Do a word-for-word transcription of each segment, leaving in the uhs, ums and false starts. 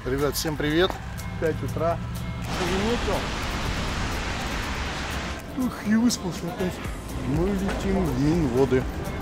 Ребят, всем привет. пять утра. Заметил? Ух, и выспался опять. Мы летим в Минводы.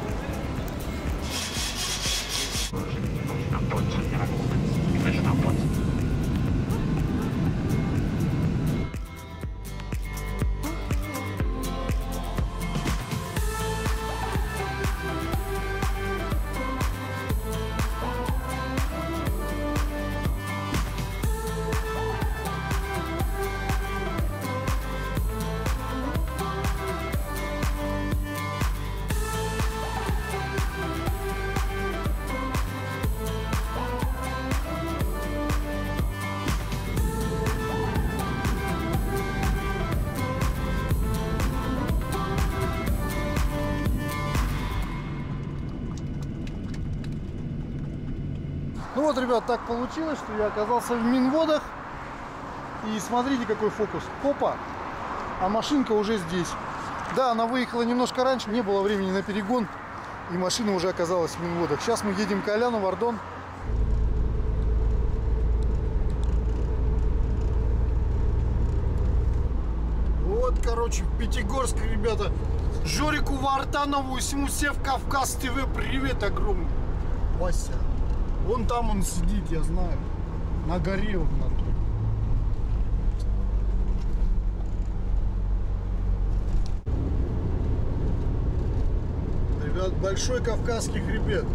Ну вот, ребят, так получилось, что я оказался в Минводах. И смотрите, какой фокус. Опа! А машинка уже здесь. Да, она выехала немножко раньше, не было времени на перегон. И машина уже оказалась в Минводах. Сейчас мы едем к Коляну в Ардон. Вот, короче, в Пятигорск, ребята. Жорику Вартанову и всему Сев Кавказ ТВ привет огромный. Вася. Вон там он сидит, я знаю. На горе он на той. Ребят, большой Кавказский хребет.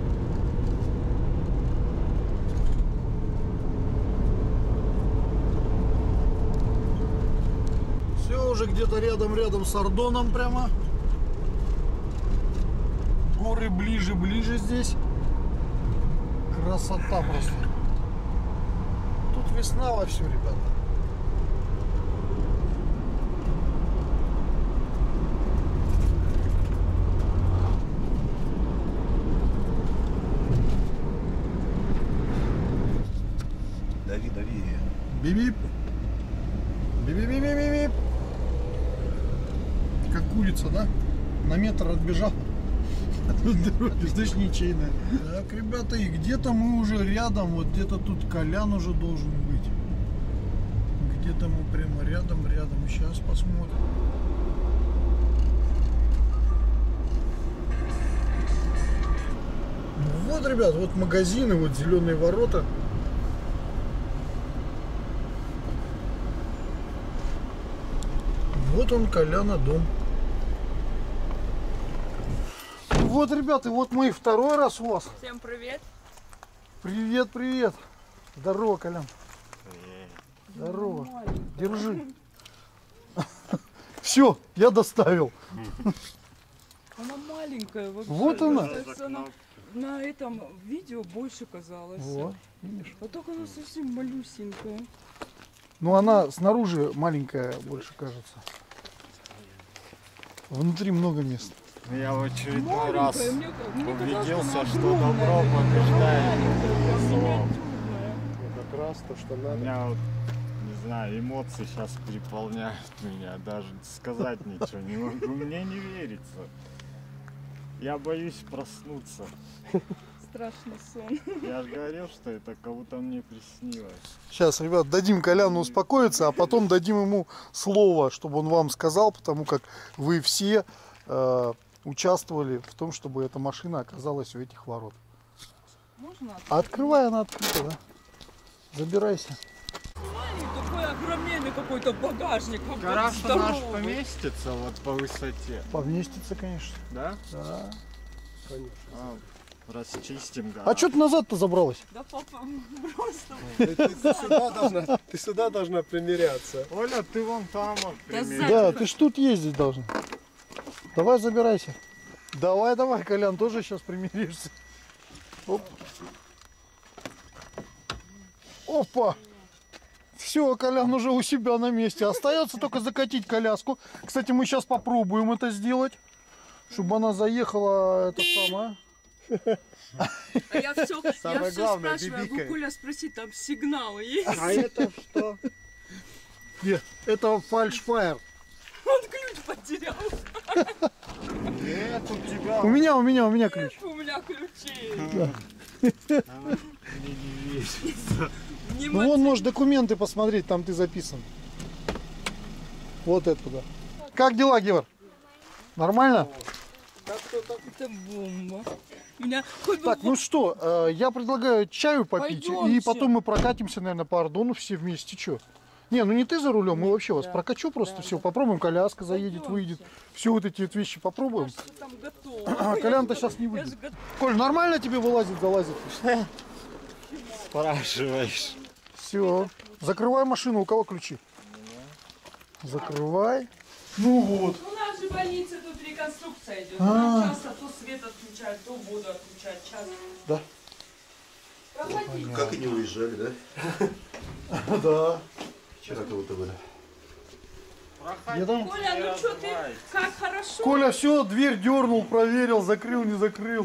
Все уже где-то рядом-рядом с Ардоном прямо. Горы ближе-ближе здесь. Красота просто. Тут весна вовсю, ребята. Дави, дави. Бип-бип. Бип-бип-бип-бип. Как курица, да? На метр отбежал. Здесь ничейная. Так, ребята, и где-то мы уже рядом. Вот где-то тут Колян уже должен быть. Где-то мы прямо рядом-рядом. Сейчас посмотрим. Вот, ребят, вот магазины, вот зеленые ворота. Вот он, Коляна дом. Вот, ребята, вот мы и второй раз у вас. Всем привет. Привет, привет. Здорово, Колян. Здорово. Держи. Все, я доставил. Она маленькая вообще. Вот она. она. На этом видео больше казалось. Вот, видишь. А только она совсем малюсенькая. Ну, она снаружи маленькая больше кажется. Внутри много мест. Я в очередной Маленькая, раз мне, мне убедился, казалось, что она добро огромная, побеждает маленькая, зло. миниатюрная. Как раз то, что У надо. меня вот, не знаю, эмоции сейчас переполняют меня, даже сказать ничего не могу, мне не верится. Я боюсь проснуться. Страшный сон. Я же говорил, что это кого-то мне приснилось. Сейчас, ребят, дадим Коляну успокоиться, а потом дадим ему слово, чтобы он вам сказал, потому как вы все э, участвовали в том, чтобы эта машина оказалась у этих ворот. Можно? А открывай, она открыта, да? Забирайся. Смотри, такой огроменный какой-то багажник. как Гараж будто наш здоровый. поместится вот по высоте, Поместится, конечно. да? Да. Конечно. А, расчистим гараж. А что ты назад-то забралась? Да папа просто... Ты, ты сюда должна, ты сюда должна примиряться. Оля, ты вон там вот Да примерно. сзади. Да, ты ж тут ездить должен. Давай забирайся. Давай, давай, Колян, тоже сейчас примиришься. Оп. Опа. Все, Колян уже у себя на месте. Остается только закатить коляску. Кстати, мы сейчас попробуем это сделать, чтобы она заехала, это самое. А я все, я Самое все главное, спрашиваю, бибикай. Гукуля, спроси, там сигнал есть? А это что? Нет, это фальшфайр. Он ключ потерял. Нет, у тебя У меня, у меня, у меня ключ. У меня ключей. она мне не верится. Ну вон можешь документы посмотреть, там ты записан. Вот это да. Как дела, Гевар? Нормально? Это бомба. У меня хоть бы Так, ну что, э, я предлагаю чаю попить, и Пойдемте. потом мы прокатимся, наверное, по Ордону все вместе. Че? Не, ну не ты за рулем, мы вообще вас прокачу просто, все, попробуем, коляска заедет, выйдет. Все вот эти вот вещи попробуем. что там готово. А Колян-то сейчас не Я же выйдет. готова. Коль, нормально тебе вылазит, залазит? Спрашиваешь. Все. Закрывай машину, у кого ключи? Закрывай. Ну вот. У нас же в больнице тут реконструкция идет. А. Нам часто то свет отключают, то воду отключают. Часто. Да. Проходите. Как и не уезжали, да? Да. Вчера кого-то были. Я там... Коля, ну что ты? Как хорошо. Коля все, дверь дернул, проверил, закрыл, не закрыл.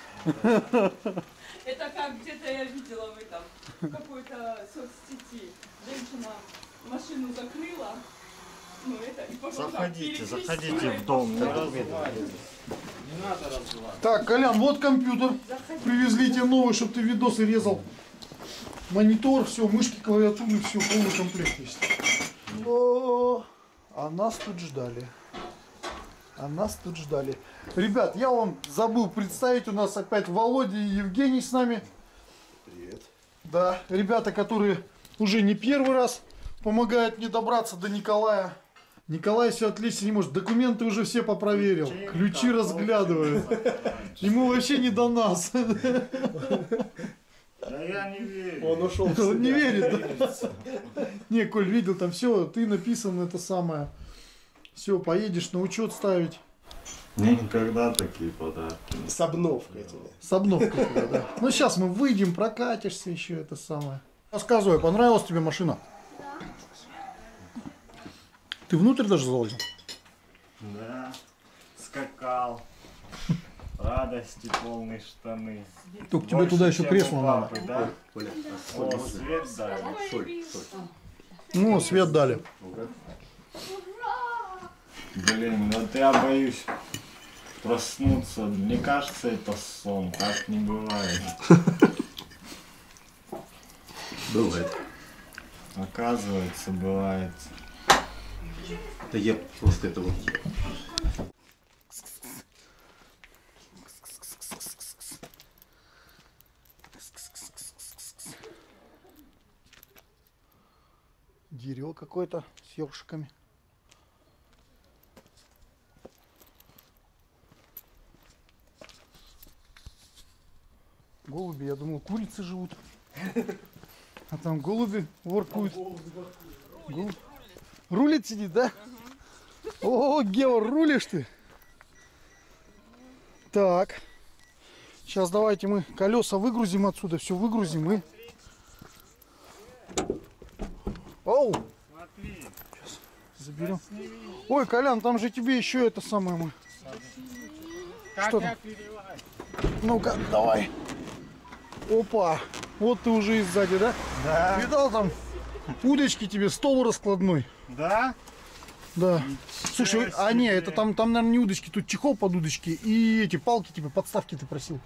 Это как где-то я видела в этом, в какой-то соцсети. Женщина машину закрыла. Ну это, и потом Заходите, так заходите в дом. Не разговаривайте. Так, Колян, вот компьютер. Привезли тебе новый, чтобы ты видосы резал. Монитор, все, мышки, клавиатуры, все, полный комплект есть. О, а нас тут ждали. А нас тут ждали. Ребят, я вам забыл представить, у нас опять Володя и Евгений с нами. Привет. Да, ребята, которые уже не первый раз помогают мне добраться до Николая. Николай все отлично не может. Документы уже все попроверил. Ключи разглядывает. Ему вообще не до нас. Да я не верю. Он ушел в Он не себя. верит. Да? Не, Коль, видел там все, ты написан это самое. Все, поедешь на учет ставить. Никогда такие подарки. С обновкой тебе. С обновкой туда, да. Ну сейчас мы выйдем, прокатишься еще это самое. Рассказывай, понравилась тебе машина? Ты внутрь даже залазил? Да. Скакал. Радости полные штаны. Только тебе Больше, туда еще чем кресло у надо. папы, да? Коля, О, свет дали. соль, соль. Ну, свет дали. Блин, вот я боюсь проснуться. Мне кажется, это сон. Так не бывает. Бывает. Оказывается, бывает. Да я просто это вот. Дерево какое-то с ёршиками. Голуби, я думал, курицы живут. А там голуби воркуют. Голубь. Рулит сидит, да? О, Геор, рулишь ты? Так. Сейчас давайте мы колеса выгрузим отсюда. Все выгрузим и... Оу! Смотри. Сейчас заберем. Ой, Колян, там же тебе еще это самое мы. Как Что я там? перелазь? Ну-ка, давай. Опа. Вот ты уже и сзади, да? Да. Видал там удочки тебе, стол раскладной. Да? Да. Слушай, а не, это там, там, наверное, не удочки, тут чехол под удочки и эти палки, типа подставки ты просил.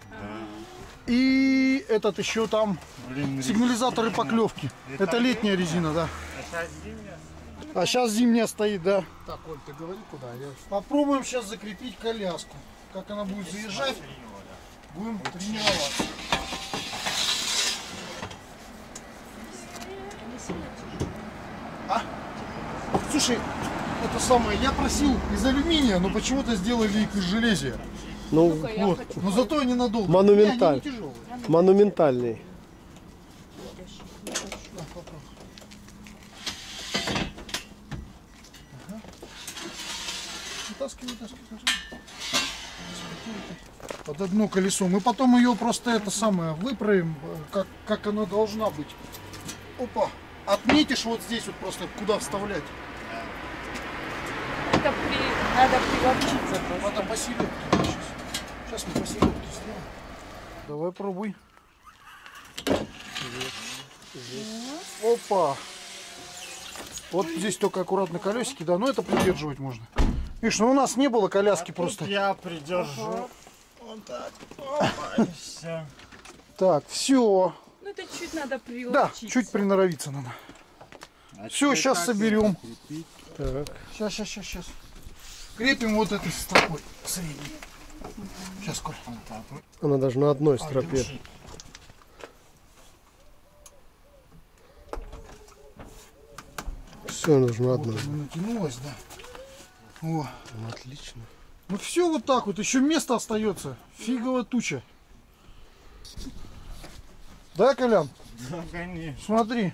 И этот еще там Блин, сигнализаторы поклевки. Это Это летняя резина, да. А сейчас зимняя? А сейчас зимняя стоит, да. Так, Оль, ты говори куда? Я... Попробуем сейчас закрепить коляску. Как она будет заезжать, будем тренироваться. А? Слушай, это самое, я просил из алюминия, но почему-то сделали их из железа. Ну, Вот. Но зато они надолго. Монументаль. Не, они не тяжелые. монументальный. Вытаскивай, вытаскивай, вытаскивай. Под одно колесо. Мы потом ее просто это самое выправим, как, как она должна быть. Опа. Отметишь вот здесь вот просто, куда вставлять. Это при... надо приловчиться просто. Надо по селедке. Сейчас. Сейчас мы по селедке сделаем. Давай пробуй. Опа. Вот здесь только аккуратно колесики, да, но это придерживать можно. Видишь, ну у нас не было коляски просто. Тут я придержу. Вот так. Опа, и все. Так, все. Ну Что-то чуть надо приучить. Да, чуть приноровиться надо. А Все, теперь сейчас как соберем. его крепить? Так. Сейчас, сейчас, сейчас, сейчас. Крепим вот этой стропой средней. Сейчас, Коль. Она даже на одной А, стропе. держи. Все нужно Вот одно. она натянулась, да. О. Ну, отлично. Ну все вот так вот, еще место остается. Фиговая туча. Да, Колян? Да, конечно. Смотри.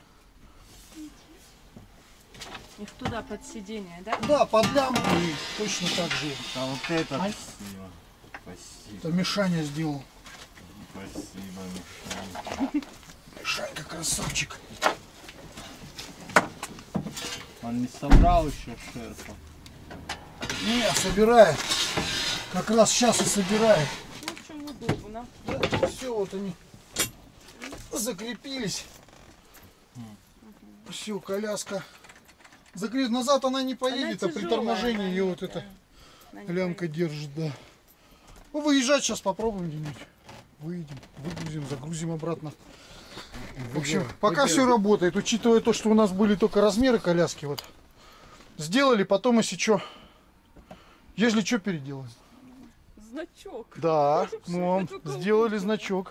Их туда под сиденье, да? Да, под лямку и точно так же. А вот это Ай. спасибо. Спасибо. Это Мишаня сделал. Спасибо, Мишань. Мишанька красавчик. Он не собрал еще шерпа. Не, собирает. Как раз сейчас и собирает. Ну, в общем, удобно. Да, все, вот они закрепились. Все, коляска. Закреп... Назад она не поедет, Она а при тяжелая, торможении ее да, вот эта Она не лямка держит, да. Ну, выезжать сейчас попробуем где-нибудь. Выедем, выгрузим, загрузим обратно. В общем, пока все работает, учитывая то, что у нас были только размеры коляски, вот. Сделали, потом, если что, если что, переделаем. Значок. Да, мы вам сделали значок.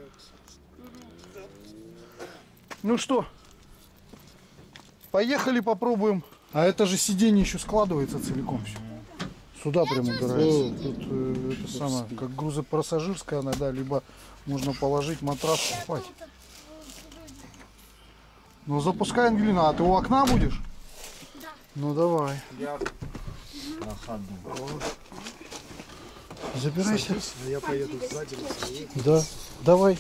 Ну что, поехали попробуем. А это же сиденье еще складывается целиком все. Сюда прям убирается. Тут э, это самое, как грузопассажирская она, да, либо можно положить матрас и спать. Ну запускай, Ангелина, а ты у окна будешь? Да. Ну давай. Я на ходу. Забирайся. А я поеду сзади на своей. Да, давай.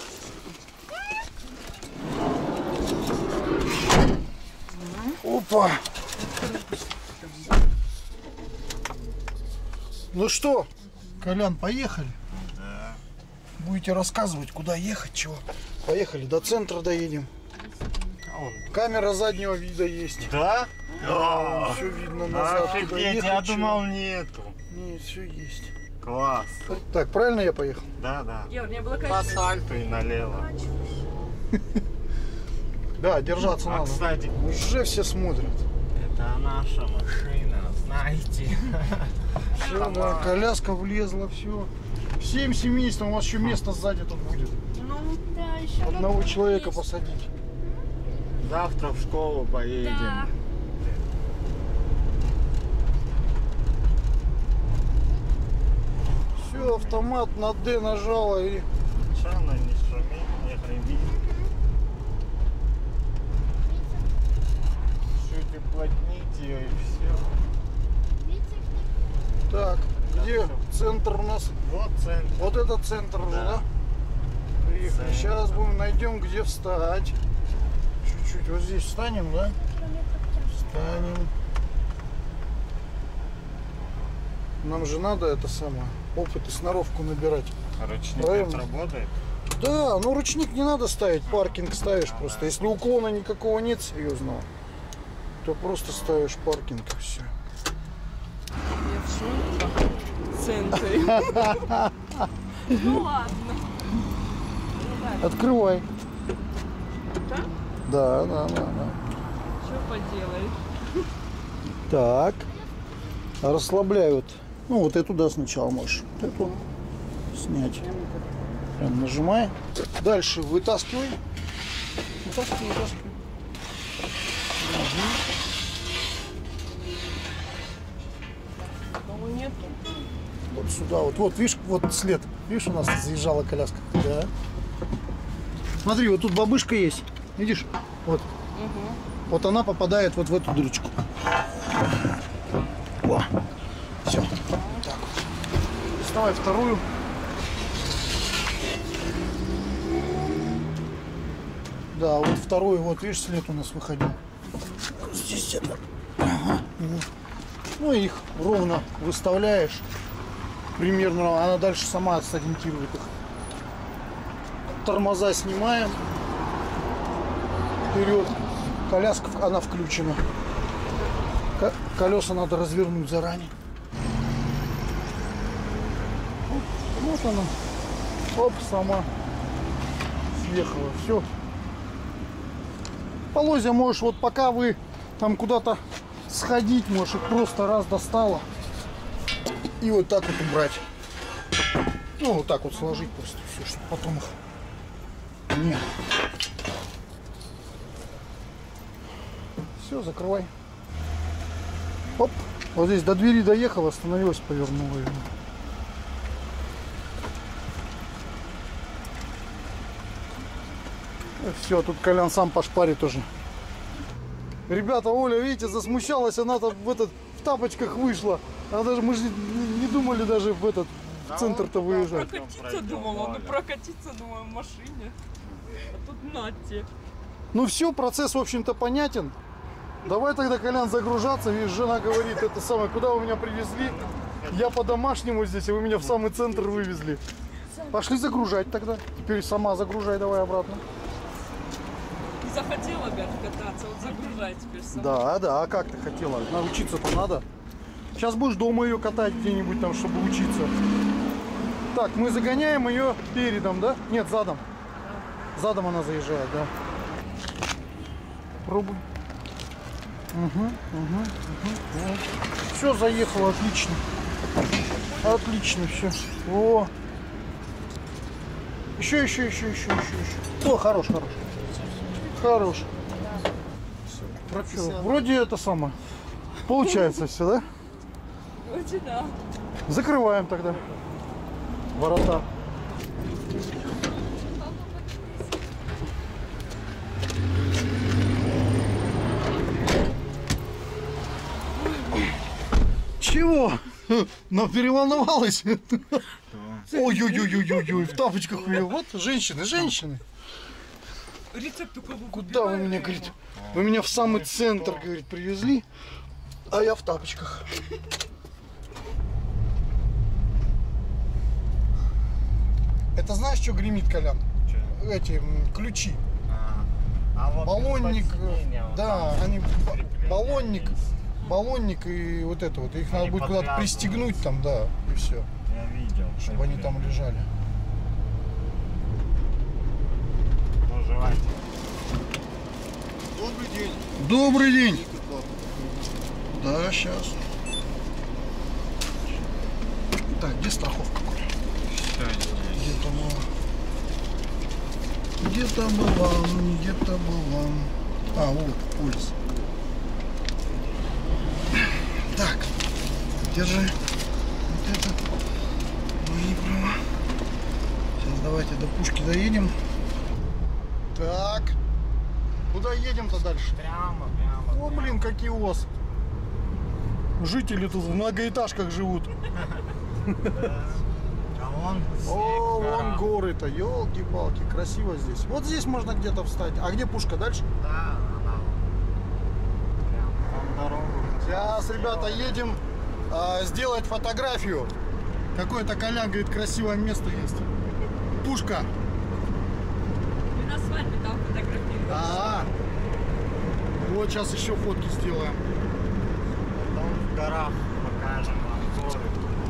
Опа. Ну что, Колян, поехали? Да. Будете рассказывать, куда ехать, чего. Поехали, до центра доедем. А он- Камера заднего вида есть. Да? Все видно назад. куда Офигеть, ехать, я чего. думал нету. Нет, все есть. Класс. Так, правильно я поехал? Да, да. Георг, не было По качества. асфальту и налево. Да, держаться А, надо. кстати, Уже все смотрят. это наша машина, знаете. Все, да, коляска влезла, все. Всем семейством, у вас еще место сзади тут будет. Ну, да, еще. Одного человека посадить. Завтра в школу поедем. Да. Все, автомат на Д нажала и... Че она не шумит, не гремит? Чуть уплотнить ее и все. Так, где центр у нас? Вот центр. Вот это центр уже, Да. да? Приехали. Центр. Сейчас будем найдем, где встать. Чуть-чуть вот здесь встанем, да? Встанем. Нам же надо это самое, опыт и сноровку набирать. Ручник Правильно. работает? Да, ну ручник не надо ставить, паркинг ставишь просто. Если уклона никакого нет серьезного, то просто ставишь паркинг и все. Я в центре. Ну ладно. Открывай. Да? Да, да, да, да. Что поделаешь? Так. Расслабляют. Ну вот эту, да, сначала можешь. Вот эту снять. Прям нажимай. Дальше вытаскивай. Вытаскивай, вытаскивай. Кого нету? Вот сюда, вот, вот, видишь, вот след. Видишь, у нас заезжала коляска. Да. Смотри, вот тут бабушка есть. Видишь? Вот. Вот она попадает вот в эту дырочку. О. Все. Так вот. Доставай вторую. Да, вот вторую, вот видишь, след у нас выходил. Здесь это. Ага. Ну и их ровно выставляешь. Примерно она дальше сама сориентирует их. Тормоза снимаем. Вперед. Коляска, она включена. Ко- Колеса надо развернуть заранее. Вот она. Оп, сама. съехала. Все. Полозья можешь, вот пока вы там куда-то сходить, можешь их просто раз достала. И вот так вот убрать. Ну, вот так вот сложить просто все, чтобы потом их... Нет. Все, закрывай. Оп. Вот здесь до двери доехала, остановилась, повернула ее. Все, тут Колян сам пошпарит уже. Ребята, Оля, видите, засмущалась, она-то в этот в тапочках вышла. Она даже, мы же не, не думали даже в этот в центр-то выезжать. Прокатиться думала, ну прокатиться, думаю, в машине. А тут нате. Ну все, процесс, в общем-то, понятен. Давай тогда, Колян, загружаться. Видишь, жена говорит, это самое, куда вы меня привезли? Я по-домашнему здесь, а вы меня в самый центр вывезли. Пошли загружать тогда. Теперь сама загружай давай обратно. Не захотела опять кататься, вот загружай теперь сама. Да, да, а как ты хотела? Научиться-то надо. Сейчас будешь дома ее катать где-нибудь там, чтобы учиться. Так, мы загоняем ее передом, да? Нет, задом. Задом она заезжает, да. Пробуй. Угу, угу, угу. Все, заехало, отлично. Отлично, все. О. Еще, еще, еще, еще, еще, еще. О, хорош, хорош. Хорош. Все, вроде это самое. Получается все, да? Вроде да. Закрываем тогда ворота. Чего? Но переволновалась. Ой-ой-ой-ой-ой, в тапочках. Вот женщины, женщины. Рецепт у кого? Куда вы меня, говорит? Вы меня в самый центр, говорит, привезли, а я в тапочках. Это знаешь, что гремит, Колян? Че? Эти м, ключи. А, а вот Баллонник, подсоединение, вот да, там они крепление баллонник, есть. баллонник и вот это вот. Их надо Они будет куда-то подвязаны. пристегнуть там, да, и все, Я видел. чтобы они там лежали. Пожелайте. Добрый день. Добрый день. Да, сейчас. Так, где страховка? Где-то была. Где-то была, где-то была. А, вот, полис. Так, держи. Вот это. Мои права. Сейчас давайте до Пушки доедем. Так. Куда едем-то дальше? Прямо, прямо. О, блин, какие у вас жители тут в многоэтажках живут. А вон О, снег, вон гора. горы-то, елки-палки, красиво здесь. Вот здесь можно где-то встать. А где Пушка дальше? Да, она прям там дорогу. Сейчас, ребята, едем а, сделать фотографию. Какое-то, Колян говорит, красивое место есть. Пушка. Мы на свадьбе там фотографировали. А, вот сейчас еще фотки сделаем. Потом в горах покажем вам горы.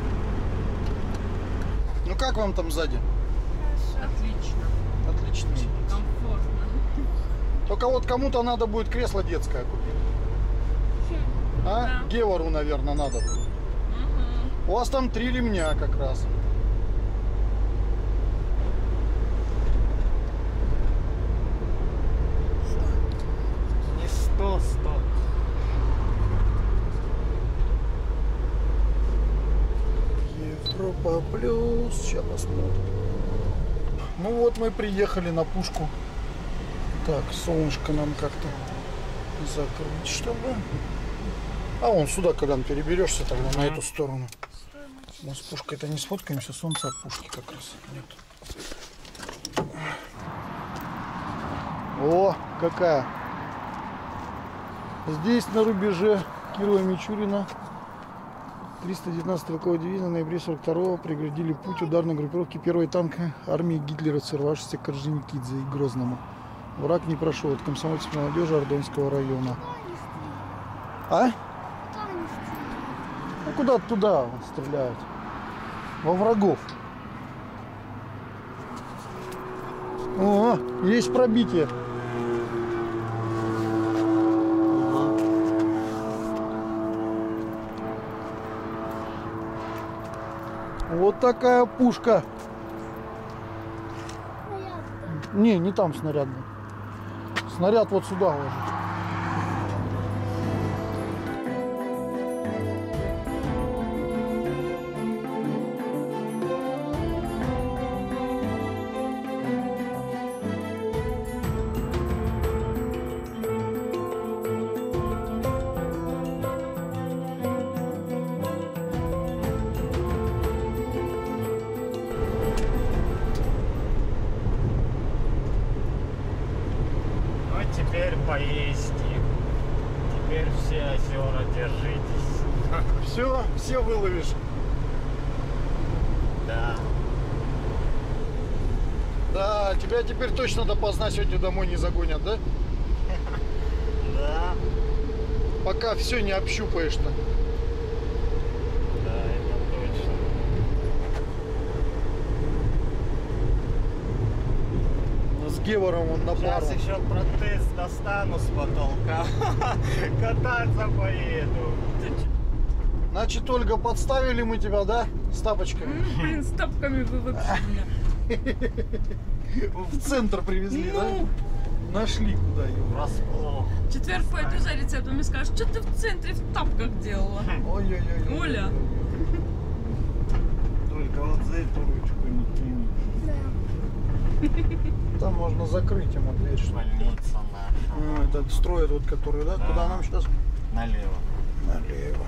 Ну как вам там сзади? Отлично. Отлично. Комфортно. Только вот кому-то надо будет кресло детское купить. А? Да. Гевору, наверное, надо будет. Угу. У вас там три ремня как раз. Не сто, сто. Европа плюс. Сейчас посмотрим. Ну вот мы приехали на Пушку. Так, солнышко нам как-то закрыть, чтобы. А вон сюда, когда переберешься, тогда на эту сторону. Мы с Пушкой-то не сфоткаемся, солнце от Пушки как раз нет. О, какая! Здесь на рубеже Кирова Мичурина триста девятнадцатая стрелковая дивизия в ноябре сорок второго преградили путь ударной группировки первой танка армии Гитлера, сорвавшейся к Орджоникидзе и Грозному. Враг не прошел от комсомольской молодежи Ордонского района. А? Ну куда-то туда стреляют. Во врагов. О, Есть пробитие. Вот такая пушка. Не, не там снарядный. Снаряд вот сюда ложит. Теперь поесть. Теперь все озера держитесь. Все, все выловишь. Да. Да, тебя теперь точно допоздна сегодня домой не загонят, да? Да. Пока все не общупаешь-то. Да, это точно. С Гевором он на пару. Сейчас еще протез достану с потолка. Кататься поеду. Значит, Ольга, подставили мы тебя, да? С тапочками. М, Блин, с тапками вы вообще меня. В центр привезли, Ну. да? Нашли куда его. Врасплох. В четверг пойду за рецептом и скажешь, что ты в центре в тапках делала? Ой-ой-ой. Оля. Только вот за эту ручку не кинь. Там можно закрыть ему дверь. что- Больница наша. Ну, этот строят вот, который, да? Да. Куда нам сейчас? Налево. Налево.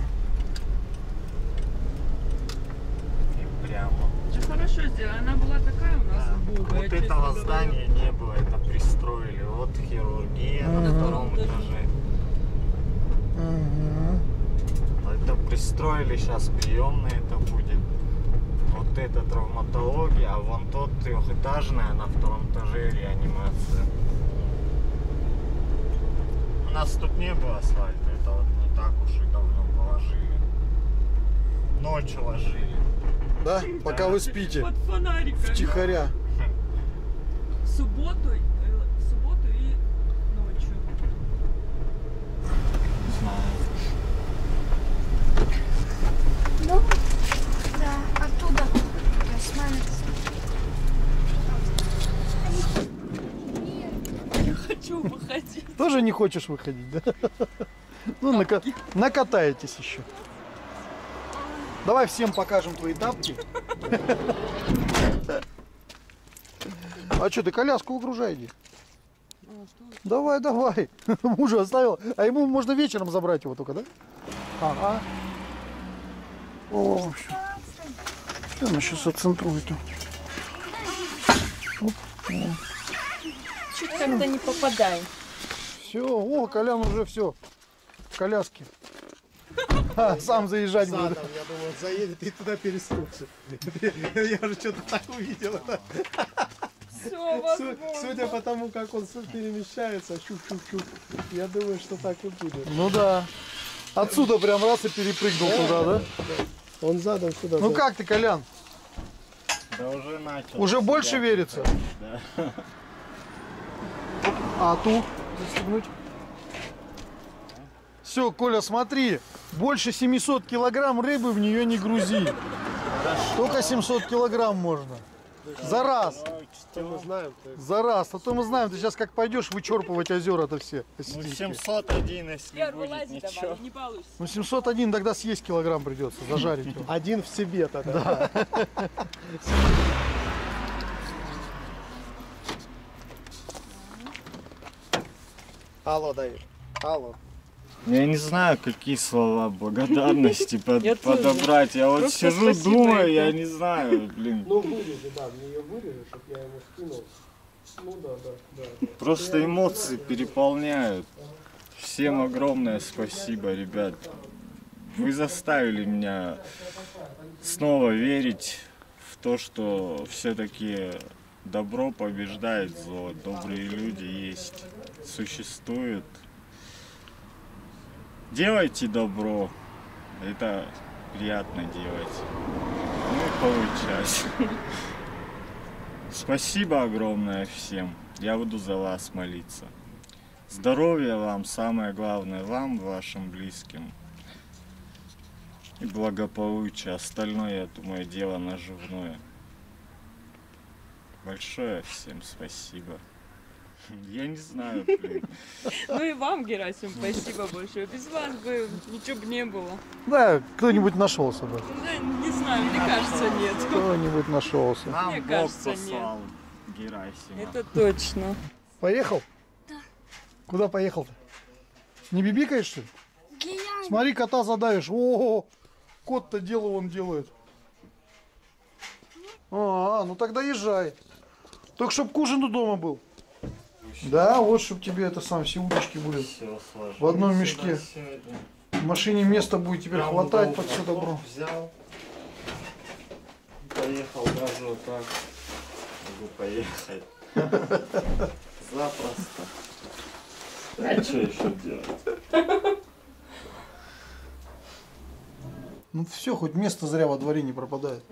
И прямо. Что хорошо сделала. Она была такая у нас Да. убогая, Вот честно этого говоря. здания не было, это пристроили. Вот хирургия на Ага. втором этаже. Ага. Это пристроили, сейчас приемная это будет. Вот это травматология, а вон тот трехэтажная на втором этаже реанимация. У нас тут не было асфальта, это вот не так уж и давно положили. Ночью ложили. Да? Пока вы спите. Под фонариком. Втихаря. В субботу, э, в субботу и ночью. Не знаю. Ну, да, оттуда. Я с мамой. Я хочу выходить. Тоже не хочешь выходить, да? Ну, нака- накатаетесь еще. Давай всем покажем твои тапки. А что, ты коляску выгружай, иди. Давай, давай. Мужу оставил. А ему можно вечером забрать его только, да? Ага. О, все. Все, она сейчас отцентрует. Чуть как-то не попадаю. Все, о, Колян уже все. В коляске. А, сам заезжать будет. Задом, я думал, заедет и туда переступит. Я уже что-то так увидел. Все, Су- возможно. Судя по тому, как он с- перемещается, чук-чук-чук, я думаю, что так и будет. Ну да. Отсюда прям раз и перепрыгнул туда, да? Он задом сюда. Ну за- как ты, Колян? Да уже начал. Уже больше себя верится? Да. А ту застегнуть? Все, Коля, смотри. Больше семисот килограмм рыбы в нее не грузи. Только семьсот килограмм можно. За раз. Что мы знаем, то есть За раз. А то мы знаем, ты сейчас как пойдешь вычерпывать озера-то все. Ну осетинские. семьсот один, если Первый будет лазить ничего. давай, не получится. Ну семьсот один тогда съесть килограмм придется, зажарить его. один в себе тогда. Алло, Давид. Алло. Я не знаю, какие слова благодарности под- Я тоже. подобрать. Я вот Просто сижу, спасибо, думаю, это. я не знаю, блин. Ну, вырежи, да, мне ее вырежи, чтобы я ему скинул. Ну да, да, да. да. Просто эмоции переполняют. Всем огромное спасибо, ребят. Вы заставили меня снова верить в то, что все-таки добро побеждает зло. Добрые люди есть, существуют. Делайте добро. Это приятно делать. Ну и получать. Спасибо огромное всем. Я буду за вас молиться. Здоровья вам, самое главное, вам, вашим близким. И благополучия. Остальное, я думаю, дело наживное. Большое всем спасибо. Я не знаю, блин. Ну и вам, Герасим, спасибо большое. Без вас бы ничего бы не было. Да, кто-нибудь нашелся бы. Да, не знаю, мне кажется, нет. Кто-нибудь нашелся. Нам Мне Бог кажется, послал Герасима. Это точно. Поехал? Да. Куда поехал-то? Не бибикаешь, что ли? Гиянь. Смотри, кота задавишь. О, кот-то дело он делает. А, ну тогда езжай. Только чтоб к ужину дома был. Да, вот чтоб тебе это сам, все удочки были. Всё сложилось В одном мешке. сегодня. В машине места будет теперь Прям хватать удобно. под все добро. Взял. Поехал даже вот так. Могу поехать. Запросто. А что еще делать? Ну все, хоть место зря во дворе не пропадает.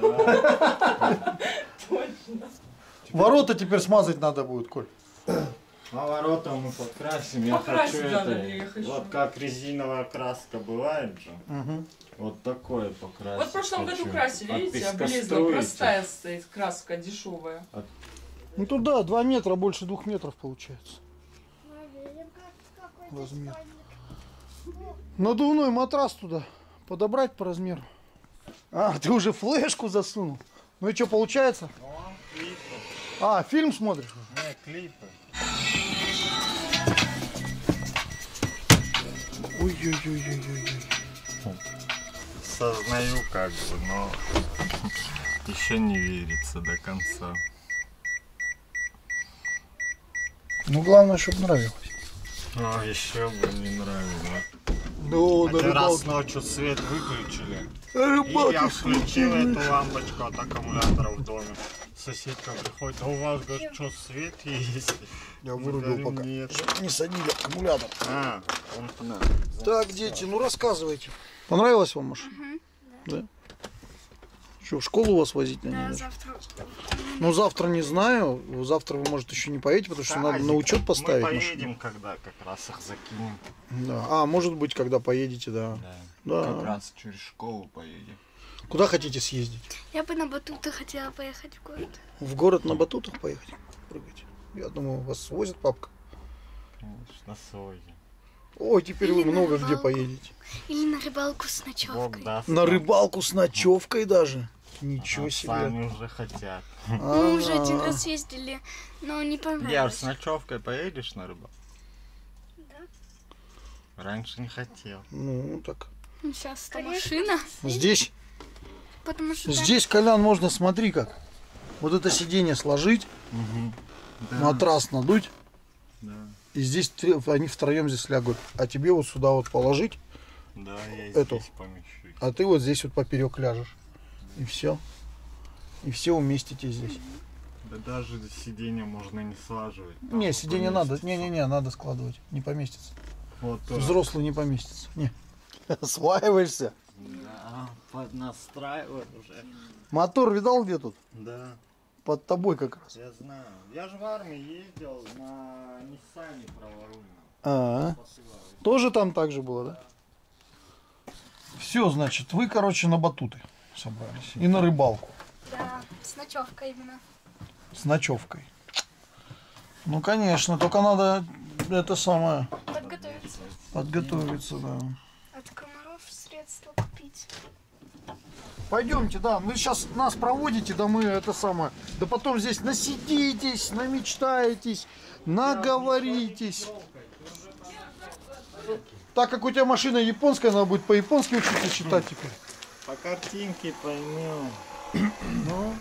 Точно. Ворота теперь смазать надо будет, Коль. А ворота мы подкрасим. Я Покрасить хочу надо это. для их еще. Вот как резиновая краска бывает же. Угу. Вот такое покрасить. Вот в прошлом хочу. году красили, От видите, облезла, пескоструйки. простая стоит краска, дешевая. Ну туда два метра, больше двух метров получается. Размер. Надувной матрас туда подобрать по размеру. А, ты уже флешку засунул. Ну и что, получается? Ну, клипы. А, фильм смотришь? Не, клипы. Ой-ой-ой-ой-ой. Сознаю как бы, но еще не верится до конца. Ну главное, чтобы нравилось. Ну, еще бы не нравилось. Ну, Один раз ночью свет выключили. И я включил эту лампочку от аккумулятора в доме. Соседка приходит, а у вас, говорит, что, свет есть? Я Мы вырубил говорим, пока. Нет. Не садили аккумулятор. А, он на. Так, дети, ну рассказывайте. Понравилось вам, Маша? Да. Что, в школу вас возить на Да, ней? завтра. Ну, завтра не знаю. Завтра вы, может, еще не поедете, потому что надо на учет поставить. Мы машину. поедем, когда как раз их закинем. Да. А, может быть, когда поедете, да. Да. Да. Как раз через школу поедем. Куда хотите съездить? Я бы на батуты хотела поехать в город. В город на батутах поехать? Прыгать. Я думаю, вас свозит папка. Конечно, свой. Ой, теперь вы Или на много где рыбалку. поедете. Или на рыбалку с Бог ночевкой. даст. На рыбалку с ночевкой даже. Ничего А себе. сами уже хотят. Мы уже один А-а. раз ездили, но не Я понравилось. с ночевкой поедешь на рыбалку? Да. Раньше не хотел. Ну, так. Ну, сейчас это машина, Здесь, потому что там- здесь, Колян, можно, смотри как. Вот это сиденье сложить, Да. матрас надуть, Да. и здесь три- они втроем здесь лягут. А тебе вот сюда вот положить, Да, я Эту. здесь помещусь. а ты вот здесь вот поперек ляжешь. И все. И все уместите здесь. Да даже сиденье можно не слаживать. там Не, сиденье надо. поместится. Не-не-не, надо складывать. Не поместится. Вот так. Взрослый не поместится. Не. Осваиваешься. Да, поднастраивать уже. Мотор видал где тут? Да, Под тобой как раз. я знаю. Я же в армии ездил на Ниссане праворульном. А, тоже там так же было, да? Все, значит, вы, короче, на батуты собрались. И на рыбалку. Да, с ночевкой именно. С ночевкой. Ну, конечно, только надо это самое Подготовиться. подготовиться, да. От комаров средства купить. Пойдемте, да, вы сейчас нас проводите, да мы это самое, да потом здесь насидитесь, намечтаетесь, наговоритесь. Так как у тебя машина японская, надо будет по-японски учиться читать теперь. По картинке поймем. Ну.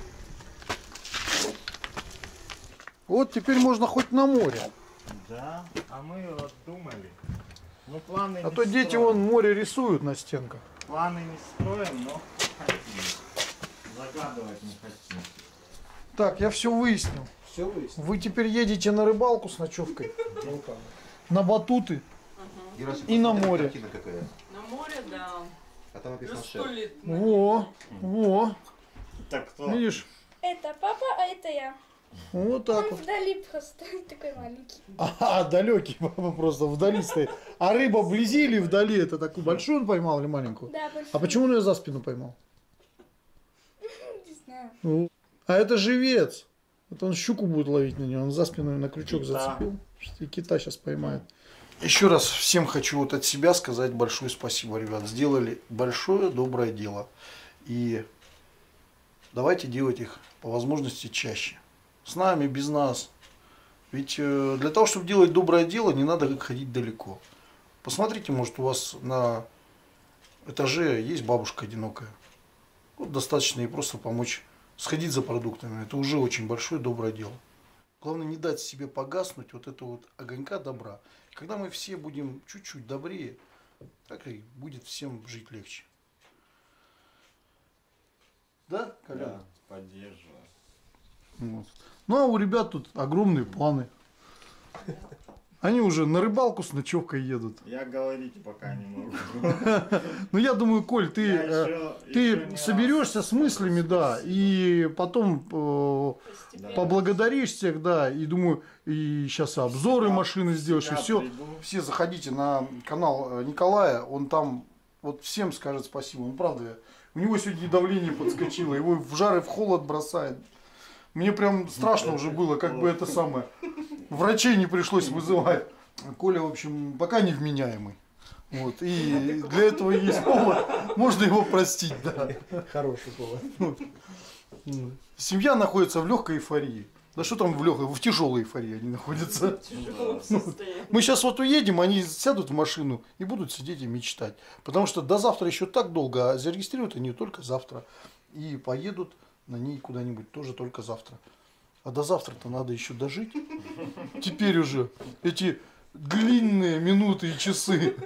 Вот теперь можно хоть на море. Да, а мы вот думали. Ну, планы А не то дети строим. вон море рисуют на стенках. Планы не строим, но хотим. Загадывать не хотим. Так, я все выяснил. Все выяснил. Вы теперь едете на рыбалку с ночевкой, на батуты и на море. Картина какая? На море, да. А там написано Плюс шеф. сто лет. Во, во, Так кто? видишь? Это папа, а это я. Вот так Он вот. вдали просто такой маленький. А, далекий просто вдали стоит. А рыба вблизи или вдали? Это такую большую он поймал или маленькую? Да, больше. А почему он ее за спину поймал? Не знаю. Ну, а это живец. Это он щуку будет ловить на нее. Он за спину её на крючок Кита. зацепил. И кита сейчас поймает. Еще раз всем хочу вот от себя сказать большое спасибо, ребят. Сделали большое доброе дело. И давайте делать их по возможности чаще. С нами, без нас. Ведь э, для того, чтобы делать доброе дело, не надо ходить далеко. Посмотрите, может, у вас на этаже есть бабушка одинокая. Вот достаточно ей просто помочь сходить за продуктами. Это уже очень большое доброе дело. Главное не дать себе погаснуть вот этого вот огонька добра. Когда мы все будем чуть-чуть добрее, так и будет всем жить легче. Да, Колян? Да, поддерживаю. Вот. Ну а у ребят тут огромные планы. Они уже на рыбалку с ночевкой едут. Я говорить пока не могу. Ну я думаю, Коль, ты, Я э, еще- ты еще не соберешься раз. с мыслями, да, и потом э, Постепенно. поблагодаришь всех, да, и думаю, и сейчас обзоры машины сделаешь, и Я все. приду. Все заходите на канал Николая, он там вот всем скажет спасибо. Он правда, у него сегодня давление подскочило, его в жар и в холод бросает. Мне прям страшно уже было, как бы это самое. Врачей не пришлось вызывать. Коля, в общем, пока невменяемый. Вот. И для этого есть повод. Можно его простить, да. Хороший повод. Семья находится в легкой эйфории. Да что там в легкой, в тяжелой эйфории они находятся. Тяжелом состоянии. Мы сейчас вот уедем, они сядут в машину и будут сидеть и мечтать. Потому что до завтра еще так долго, а зарегистрируют они только завтра. И поедут на ней куда-нибудь тоже только завтра. А до завтра-то надо еще дожить. Теперь уже эти длинные минуты и часы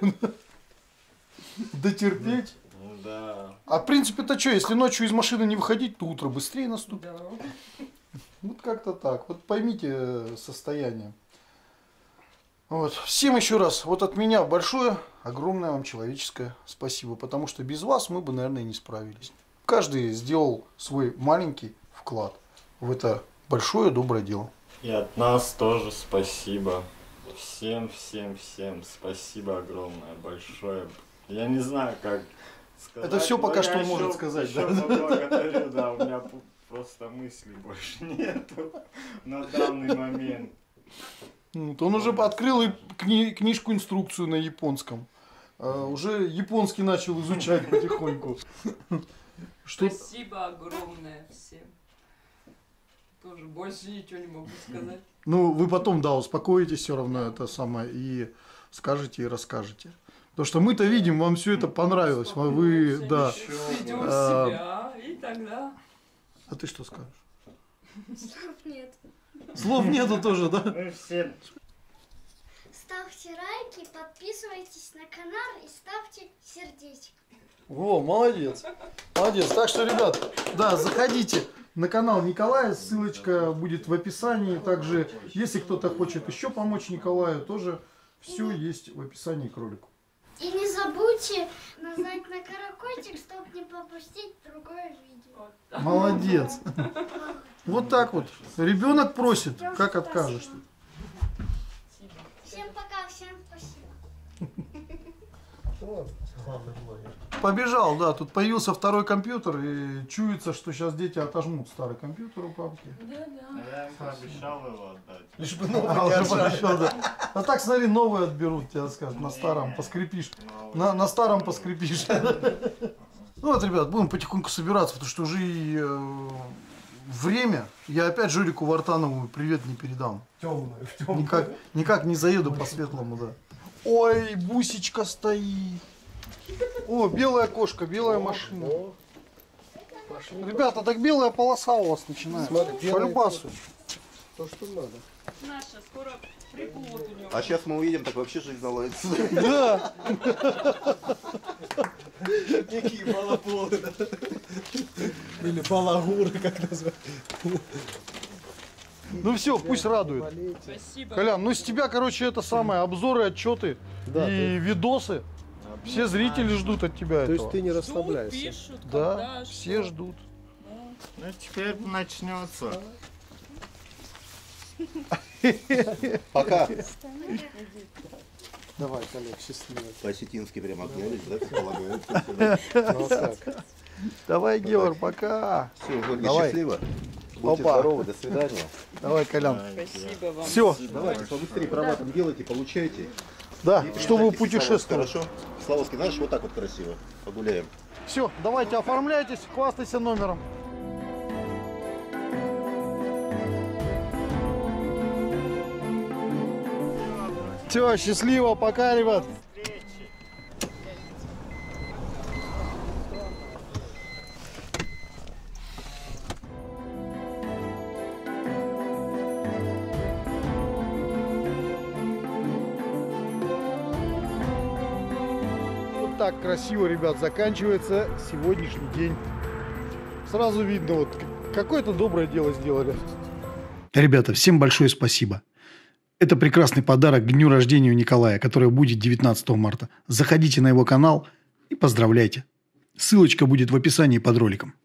дотерпеть. Ну да. А в принципе-то что, если ночью из машины не выходить, то утро быстрее наступит. Да. Вот как-то так. Вот поймите состояние. Вот. Всем еще раз, вот от меня большое, огромное вам человеческое спасибо. Потому что без вас мы бы, наверное, не справились. Каждый сделал свой маленький вклад в это большое доброе дело. И от нас тоже спасибо. Всем, всем, всем спасибо огромное, большое. Я не знаю, как сказать. Это всё но пока я что он ещё- может сказать, ещё да? поблагодарю, да, у меня п- просто мыслей больше нету на данный момент. Вот. Он уже открыл и кни- книжку-инструкцию на японском. А, уже японский начал изучать потихоньку. Что? Спасибо огромное всем. Тоже больше ничего не могу сказать. Ну, вы потом, да, успокоитесь все равно это самое и скажете и расскажете. Потому что мы-то видим, вам все это понравилось. А вы, да. Придем А, в себя, и тогда... А ты что скажешь? Слов нет. Слов нету тоже, да? Мы все Ставьте лайки, подписывайтесь на канал и ставьте сердечко. Во, молодец. Молодец. Так что, ребят, да, заходите на канал Николая, ссылочка будет в описании. Также, если кто-то хочет еще помочь Николаю, тоже все есть в описании к ролику. И не забудьте нажать на колокольчик, чтобы не пропустить другое видео. Молодец. Вот так вот. Ребенок просит, как откажешь? Всем пока, всем спасибо. Вот, главное, главное. Побежал, да, тут появился второй компьютер, и чуется, что сейчас дети отожмут старый компьютер у папки. Да-да. Я им пообещал его отдать. Лишь бы А, новый не уже отжали. пообещал, да. А так, смотри, новый отберут, тебе скажут, на старом поскрипишь. Новый. На, на старом поскрипишь. Ну вот, ребят, будем потихоньку собираться, потому что уже и, э, время. Я опять Журику Вартанову привет не передам. Темную, в темную. Никак, никак не заеду по светлому, да. Ой, бусечка стоит. О, белая кошка, белая машина. О, машина. Ребята, так белая полоса у вас начинается. Смотри, По белая любасу. То, что надо. Наша, скоро приплод у него. А сейчас мы уедем, так вообще жизнь наладится. Да. Какие балаполы. Или балагуры, как назвать. Ну все, пусть радует. Спасибо. Колян, ну с тебя, короче, это самое, обзоры, отчеты Да, и видосы. Все зрители ждут от тебя То есть этого. ты не Ждут, расслабляешься. пишут, Да, когда, все что. ждут. Ну теперь начнется. Пока. Давай, Олег, счастливо. По-осетински прям обнялись, да, как полагается. Ну, вот так. Давай, Георг, пока. Все, Ольга, Давай. счастливо. Будьте Опа. здоровы, до свидания. Давай, Колян. Спасибо вам. Все, Давайте побыстрее прорабатывайте, делайте, получайте. да, И чтобы приезжайте путешествовать. Хорошо? Славовский, знаешь, вот так вот красиво. Погуляем. Все, давайте оформляйтесь, хвастайся номером. Все, счастливо, пока, ребят. Вот так красиво, ребят, заканчивается сегодняшний день. Сразу видно, вот какое-то доброе дело сделали. Ребята, всем большое спасибо. Это прекрасный подарок к дню рождения Николая, который будет девятнадцатого марта. Заходите на его канал и поздравляйте. Ссылочка будет в описании под роликом.